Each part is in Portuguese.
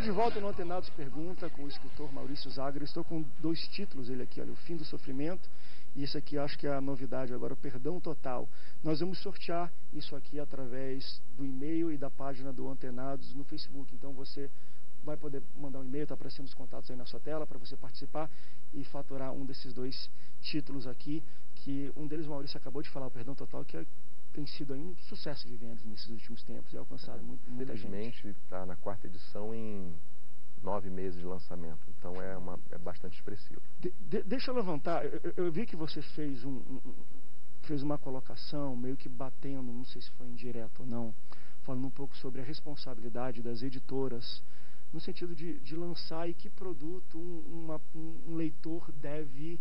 Estamos de volta no Antenados Pergunta com o escritor Maurício Zagra. Estou com dois títulos, ele aqui, olha, O Fim do Sofrimento, e esse aqui acho que é a novidade agora, o Perdão Total. Nós vamos sortear isso aqui através do e-mail e da página do Antenados no Facebook. Então você vai poder mandar um e-mail, está aparecendo os contatos aí na sua tela para você participar e faturar um desses dois títulos aqui, que um deles o Maurício acabou de falar, o Perdão Total, que tem sido aí um sucesso de vendas nesses últimos tempos e alcançado muita gente. Felizmente está na 4ª edição em 9 meses de lançamento, então é bastante expressivo. Deixa eu levantar, eu vi que você fez fez uma colocação meio que batendo, não sei se foi indireto ou não, falando um pouco sobre a responsabilidade das editoras, no sentido de lançar e que produto um leitor deve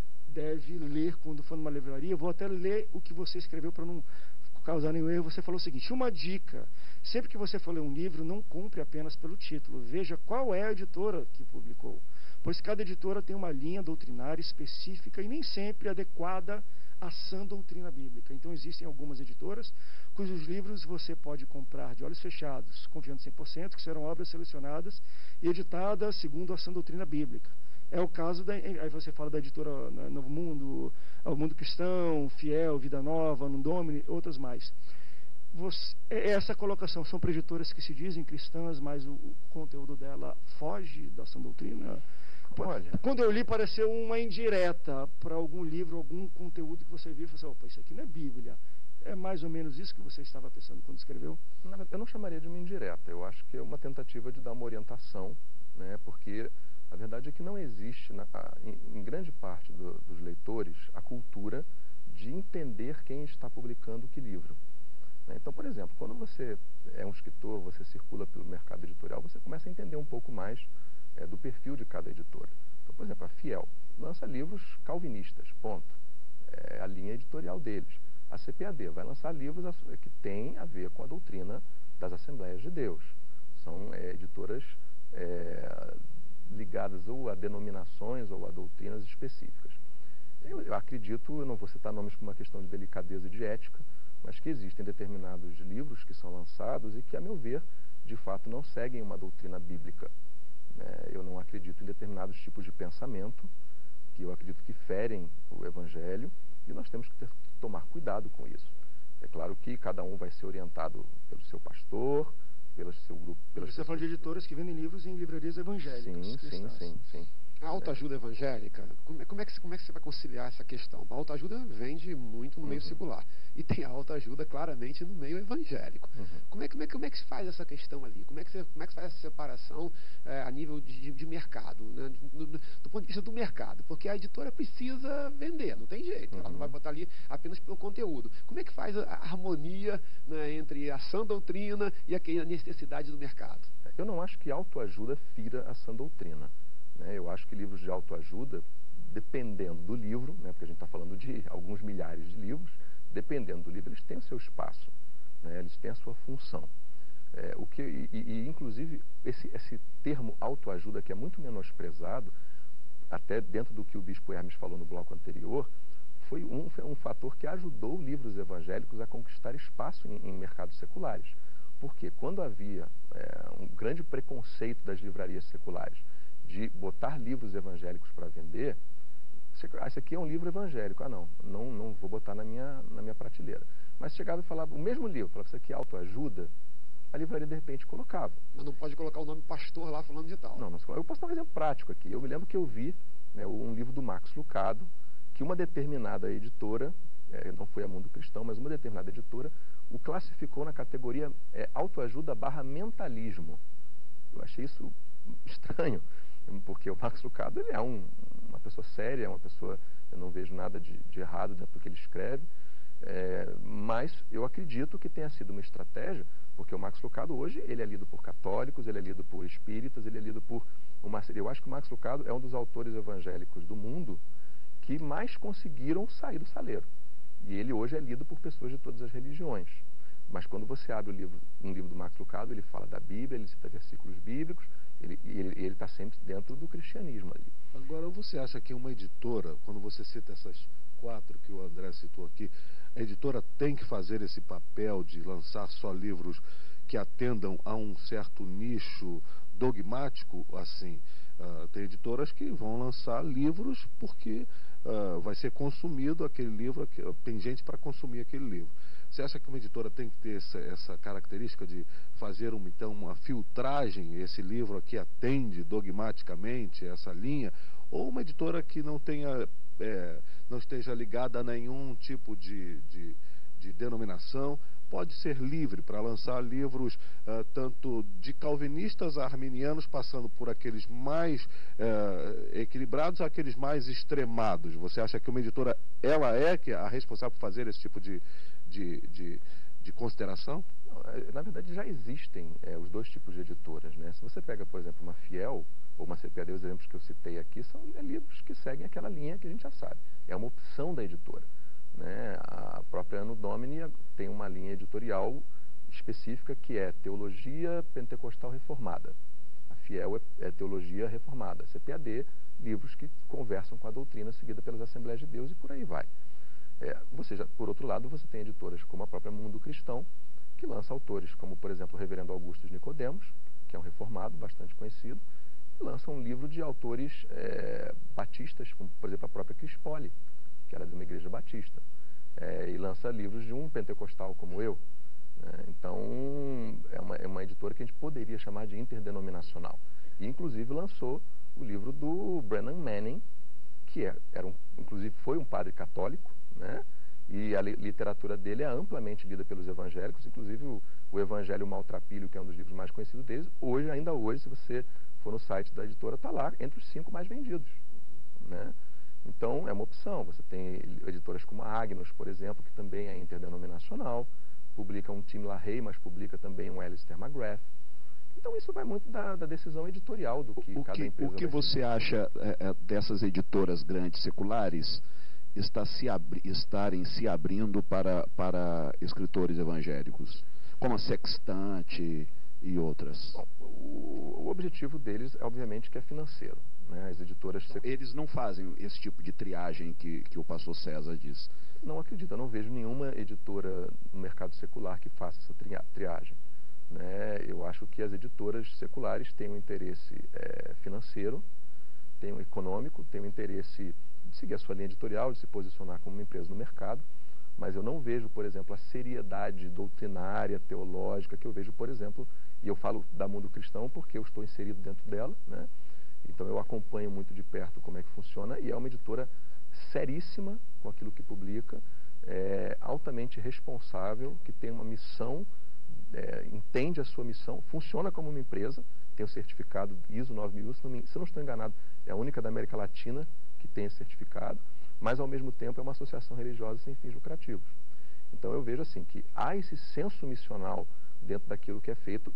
ler quando for numa livraria. Eu vou até ler o que você escreveu para não causar nenhum erro. Você falou o seguinte: uma dica, sempre que você for ler um livro, não compre apenas pelo título, veja qual é a editora que publicou, pois cada editora tem uma linha doutrinária específica e nem sempre adequada à sã doutrina bíblica. Então existem algumas editoras cujos livros você pode comprar de olhos fechados, confiando 100% que serão obras selecionadas e editadas segundo a sã doutrina bíblica. É o caso aí você fala da editora Novo Mundo, O Mundo Cristão, Fiel, Vida Nova, Nundomini, outras mais. Essa colocação são para editoras que se dizem cristãs, mas o conteúdo dela foge da sã doutrina? Olha, quando eu li, pareceu uma indireta para algum livro, algum conteúdo que você viu e falou assim: opa, isso aqui não é Bíblia. É mais ou menos isso que você estava pensando quando escreveu? Eu não chamaria de uma indireta, eu acho que é uma tentativa de dar uma orientação, né, porque a verdade é que não existe, em grande parte dos leitores, a cultura de entender quem está publicando que livro. Então, por exemplo, quando você é um escritor, você circula pelo mercado editorial, você começa a entender um pouco mais do perfil de cada editora. Então, por exemplo, a Fiel lança livros calvinistas, ponto. É a linha editorial deles. A CPAD vai lançar livros que têm a ver com a doutrina das Assembleias de Deus. São editoras ligadas ou a denominações ou a doutrinas específicas. Eu acredito, eu não vou citar nomes por uma questão de delicadeza e de ética, mas que existem determinados livros que são lançados e que, a meu ver, de fato não seguem uma doutrina bíblica. Eu não acredito em determinados tipos de pensamento, que eu acredito que ferem o Evangelho, e nós temos que tomar cuidado com isso. É claro que cada um vai ser orientado pelo seu pastor, pelo seu grupo. Você está falando de editoras que vendem livros em livrarias evangélicas. Sim. A autoajuda evangélica, como é que você vai conciliar essa questão? A autoajuda vende muito no meio secular. E tem a autoajuda claramente no meio evangélico. Como é que se faz essa questão ali? Como é que se faz essa separação a nível de mercado, né? Do ponto de vista do mercado? Porque a editora precisa vender, não tem jeito. Ela não vai botar ali apenas pelo conteúdo. Como é que faz a harmonia, né, entre a sã doutrina e a necessidade do mercado? Eu não acho que autoajuda fira a sã doutrina. Eu acho que livros de autoajuda, dependendo do livro, porque a gente está falando de alguns milhares de livros, dependendo do livro, eles têm o seu espaço, eles têm a sua função. Inclusive, esse termo autoajuda, que é muito menosprezado, até dentro do que o bispo Hermes falou no bloco anterior, foi um fator que ajudou livros evangélicos a conquistar espaço em mercados seculares. Porque quando havia um grande preconceito das livrarias seculares de botar livros evangélicos para vender, esse aqui é um livro evangélico, não vou botar na minha prateleira. Mas chegava e falava, o mesmo livro, falava, isso aqui é autoajuda, a livraria de repente colocava. Mas não pode colocar o nome pastor lá falando de tal. Não, eu posso dar um exemplo prático aqui. Eu me lembro que eu vi um livro do Max Lucado, que uma determinada editora, não foi a Mundo Cristão, mas uma determinada editora, o classificou na categoria autoajuda / mentalismo. Eu achei isso estranho, porque o Max Lucado, ele é uma pessoa séria, uma pessoa, eu não vejo nada de errado dentro do que ele escreve, mas eu acredito que tenha sido uma estratégia, porque o Max Lucado hoje, ele é lido por católicos, ele é lido por espíritas, ele é lido por eu acho que o Max Lucado é um dos autores evangélicos do mundo que mais conseguiram sair do saleiro. E ele hoje é lido por pessoas de todas as religiões. Mas quando você abre um livro do Max Lucado, ele fala da Bíblia, ele cita versículos bíblicos, ele está sempre dentro do cristianismo ali. Agora, você acha que uma editora, quando você cita essas 4 que o André citou aqui, a editora tem que fazer esse papel de lançar só livros que atendam a um certo nicho dogmático assim. Tem editoras que vão lançar livros porque vai ser consumido aquele livro, tem gente para consumir aquele livro. Você acha que uma editora tem que ter essa característica de fazer então uma filtragem? Esse livro aqui atende dogmaticamente essa linha? Ou uma editora que não tenha, não esteja ligada a nenhum tipo de denominação, pode ser livre para lançar livros tanto de calvinistas a arminianos, passando por aqueles mais equilibrados a aqueles mais extremados? Você acha que uma editora, ela é a responsável por fazer esse tipo de consideração? Na verdade, já existem os dois tipos de editoras, né? Se você pega, por exemplo, uma Fiel ou uma CPAD, os exemplos que eu citei aqui são livros que seguem aquela linha que a gente já sabe. É uma opção da editora, né? A própria Anno Domini tem uma linha editorial específica que é Teologia Pentecostal Reformada. A Fiel é Teologia Reformada. A CPAD, livros que conversam com a doutrina seguida pelas Assembleias de Deus, e por aí vai. Por outro lado, você tem editoras como a própria Mundo Cristão, que lança autores como, por exemplo, o Reverendo Augusto Nicodemos, que é um reformado bastante conhecido, e lança um livro de autores batistas, como, por exemplo, a própria Cris Poli, que era de uma igreja batista, e lança livros de um pentecostal como eu. Então, é uma editora que a gente poderia chamar de interdenominacional. E, inclusive, lançou o livro do Brennan Manning, que inclusive foi um padre católico, né? E a literatura dele é amplamente lida pelos evangélicos, inclusive o Evangelho Maltrapilho, que é um dos livros mais conhecidos deles, ainda hoje, se você for no site da editora, está lá entre os 5 mais vendidos, né? Então, é uma opção. Você tem editoras como a Agnus, por exemplo, que também é interdenominacional, publica um Tim LaHaye, mas publica também um Alistair McGrath. Então, isso vai muito da decisão editorial do que cada empresa O que você acha dessas editoras grandes seculares estarem se abrindo para escritores evangélicos, como a Sextante e outras? Bom, o objetivo deles, obviamente, que é financeiro, né? As editoras... Eles não fazem esse tipo de triagem que o pastor César diz? Não acredito, eu não vejo nenhuma editora no mercado secular que faça essa triagem, né? Eu acho que as editoras seculares têm um interesse financeiro, têm um econômico, têm um interesse de seguir a sua linha editorial, de se posicionar como uma empresa no mercado, mas eu não vejo, por exemplo, a seriedade doutrinária, teológica, que eu vejo, por exemplo, e eu falo da Mundo Cristão porque eu estou inserido dentro dela, né? Então eu acompanho muito de perto como é que funciona, e é uma editora seríssima com aquilo que publica, altamente responsável, que tem uma missão, entende a sua missão, funciona como uma empresa, tem o certificado ISO 9000, se eu não estou enganado, é a única da América Latina que tem esse certificado, mas ao mesmo tempo é uma associação religiosa sem fins lucrativos. Então eu vejo assim que há esse senso missional dentro daquilo que é feito.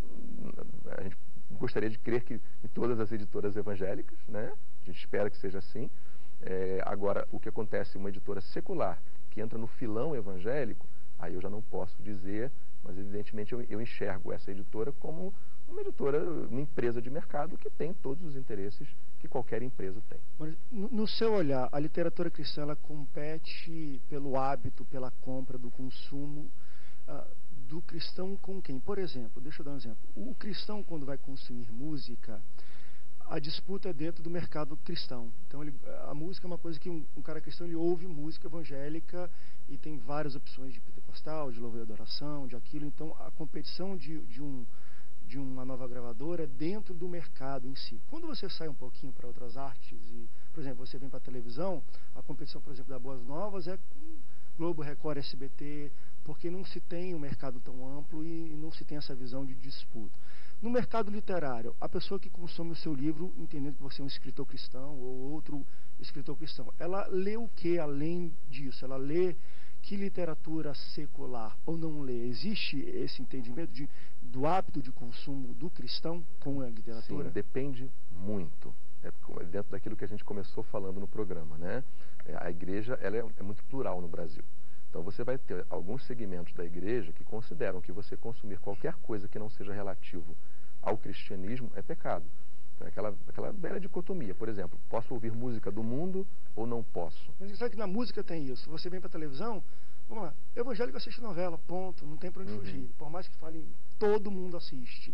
A gente gostaria de crer que em todas as editoras evangélicas, né? A gente espera que seja assim. Agora, o que acontece, uma editora secular que entra no filão evangélico, aí eu já não posso dizer, mas evidentemente eu enxergo essa editora como uma editora, uma empresa de mercado que tem todos os interesses que qualquer empresa tem. Mas, no seu olhar, a literatura cristã, ela compete pelo hábito, pela compra, do consumo do cristão com quem? Por exemplo, deixa eu dar um exemplo. O cristão, quando vai consumir música, a disputa é dentro do mercado cristão. Então, a música é uma coisa que um cara cristão, ele ouve música evangélica e tem várias opções de pentecostal, de louvor e adoração, de aquilo. Então, a competição de uma nova gravadora dentro do mercado em si. Quando você sai um pouquinho para outras artes, e, por exemplo, você vem para a televisão, a competição, por exemplo, da Boas Novas é com Globo, Record, SBT, porque não se tem um mercado tão amplo e não se tem essa visão de disputa. No mercado literário, a pessoa que consome o seu livro, entendendo que você é um escritor cristão ou outro escritor cristão, ela lê o que além disso? Ela lê que literatura secular ou não lê? Existe esse entendimento do hábito de consumo do cristão com a literatura? Sim, depende muito. Dentro daquilo que a gente começou falando no programa, né? A igreja ela é muito plural no Brasil. Então você vai ter alguns segmentos da igreja que consideram que você consumir qualquer coisa que não seja relativo ao cristianismo é pecado. Então, aquela velha dicotomia, por exemplo, posso ouvir música do mundo ou não posso? Mas você sabe que na música tem isso. Você vem para a televisão, vamos lá, evangélico assiste novela, ponto, não tem para onde fugir. Por mais que falem, todo mundo assiste.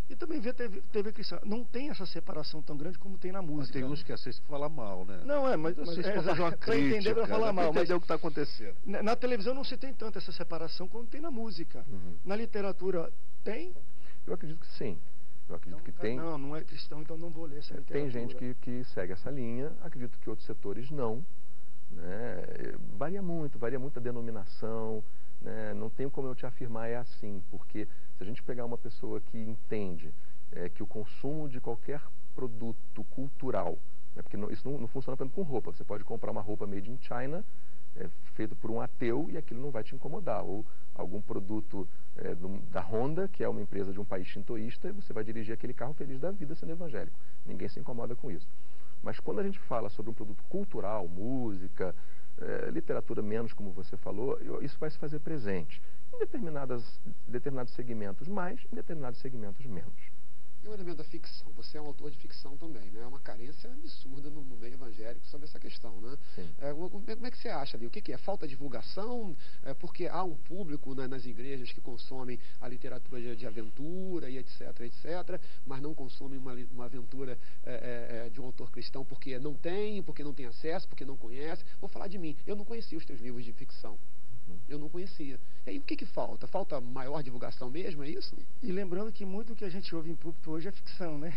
E também ver TV cristã. Não tem essa separação tão grande como tem na música. Mas tem uns que assistem para falar mal, né? Não, mas assistem para fazer uma pra crítica, entender, para falar mal. Para entender o que está acontecendo. Na televisão não se tem tanto essa separação como tem na música. Na literatura tem? Eu acredito que sim. Eu acredito que tem. Não é cristão, então não vou ler essa literatura. Tem gente que segue essa linha, acredito que outros setores não. Né? Varia muito a denominação. Né? Não tem como eu te afirmar é assim, porque se a gente pegar uma pessoa que entende que o consumo de qualquer produto cultural, né? Porque isso não funciona apenas com roupa, você pode comprar uma roupa made in China, feito por um ateu, e aquilo não vai te incomodar, ou algum produto da Honda, que é uma empresa de um país shintoísta, e você vai dirigir aquele carro feliz da vida sendo evangélico, ninguém se incomoda com isso. Mas quando a gente fala sobre um produto cultural, música, literatura menos, como você falou, isso vai se fazer presente em determinados segmentos mais, em determinados segmentos menos. E o elemento da ficção, você é um autor de ficção também, né? É uma carência absurda no meio evangélico sobre essa questão, né? Como é que você acha ali? O que é? Falta de divulgação? Porque há um público nas igrejas que consomem a literatura de aventura e etc, mas não consomem uma aventura de um autor cristão porque não tem acesso, porque não conhece. Vou falar de mim, eu não conhecia os teus livros de ficção. Eu não conhecia. E aí o que falta? Falta maior divulgação mesmo, é isso? E lembrando que muito do que a gente ouve em púlpito hoje é ficção, né?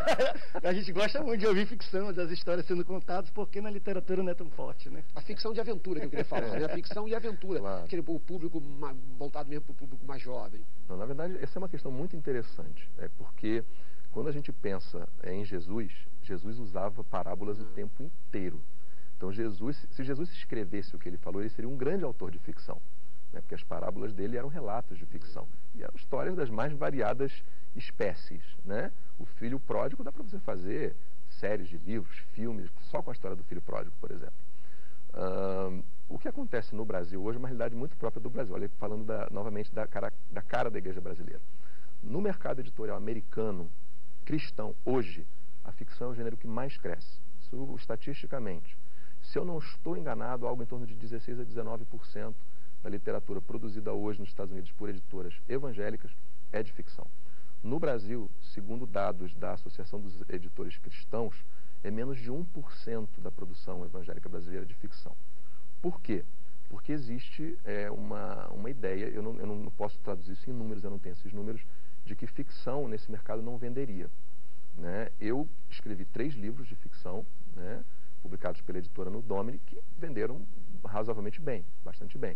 A gente gosta muito de ouvir ficção, das histórias sendo contadas, porque na literatura não é tão forte, né? A ficção de aventura que eu queria falar, né? A ficção e aventura. Claro. O público voltado mesmo para o público mais jovem. Não, na verdade, essa é uma questão muito interessante. Porque quando a gente pensa em Jesus usava parábolas o tempo inteiro. Então, se Jesus escrevesse o que ele falou, ele seria um grande autor de ficção, né? Porque as parábolas dele eram relatos de ficção. E eram histórias das mais variadas espécies, né? O filho pródigo, dá para você fazer séries de livros, filmes, só com a história do filho pródigo, por exemplo. O que acontece no Brasil hoje é uma realidade muito própria do Brasil. Olha, falando novamente da cara da igreja brasileira. No mercado editorial americano, cristão, hoje, a ficção é o gênero que mais cresce. Isso estatisticamente. Se eu não estou enganado, algo em torno de 16 a 19% da literatura produzida hoje nos Estados Unidos por editoras evangélicas é de ficção. No Brasil, segundo dados da Associação dos Editores Cristãos, é menos de 1% da produção evangélica brasileira de ficção. Por quê? Porque existe uma ideia, eu não posso traduzir isso em números, eu não tenho esses números, de que ficção nesse mercado não venderia. Né? Eu escrevi 3 livros de ficção, né? Publicados pela editora No Domini, que venderam razoavelmente bem, bastante bem.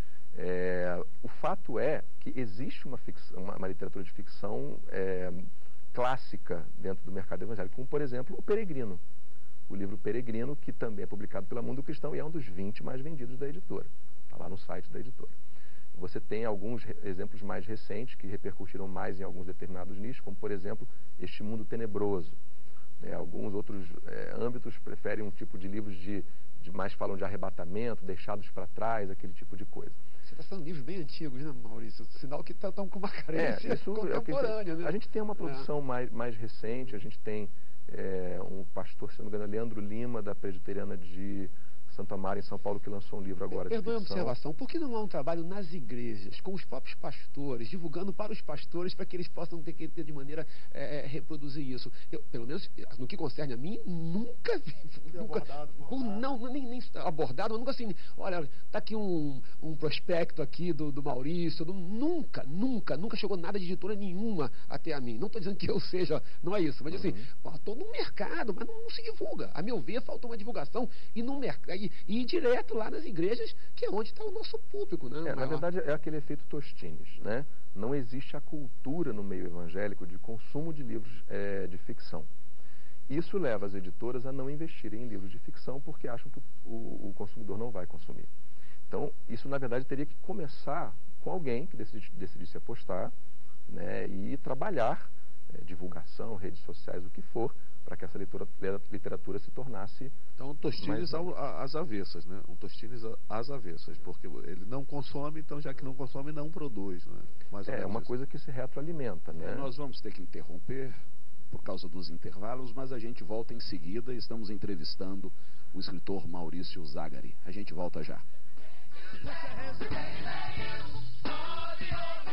O fato é que existe uma literatura de ficção clássica dentro do mercado evangélico, como, por exemplo, O Peregrino. O livro Peregrino, que também é publicado pela Mundo Cristão e é um dos 20 mais vendidos da editora. Está lá no site da editora. Você tem alguns exemplos mais recentes que repercutiram mais em alguns determinados nichos, como, por exemplo, Este Mundo Tenebroso. Alguns outros âmbitos preferem um tipo de livros mais falam de arrebatamento, deixados para trás, aquele tipo de coisa. Você está falando de livros bem antigos, né, Maurício? Sinal que estão com uma carência contemporânea, né? A gente tem uma produção mais recente, a gente tem um pastor, se não me engano, Leandro Lima, da Presbiteriana de Santo Amaro, em São Paulo, que lançou um livro agora de ficção. Perdoe a observação, por que não há um trabalho nas igrejas, com os próprios pastores, divulgando para os pastores, para que eles possam ter de maneira reproduzir isso? Eu, pelo menos, no que concerne a mim, nunca vi. Nem abordado, nunca assim, olha, está aqui um prospecto aqui do Maurício, nunca chegou nada de editora nenhuma até a mim. Não estou dizendo que eu seja, não é isso, mas assim, estou no mercado, mas não se divulga. A meu ver, falta uma divulgação e no mercado. E ir direto lá nas igrejas, que é onde está o nosso público, né? Na verdade, é aquele efeito Tostines, né? Não existe a cultura no meio evangélico de consumo de livros de ficção. Isso leva as editoras a não investirem em livros de ficção porque acham que o consumidor não vai consumir. Então, isso na verdade teria que começar com alguém que decidisse apostar, né, e trabalhar divulgação, redes sociais, o que for, para que essa literatura se tornasse... Então, Tostines às avessas, né? Um Tostines às avessas, porque ele não consome, então já que não consome, não produz, né? É uma coisa que se retroalimenta, né? Nós vamos ter que interromper por causa dos intervalos, mas a gente volta em seguida e estamos entrevistando o escritor Maurício Zagari. A gente volta já.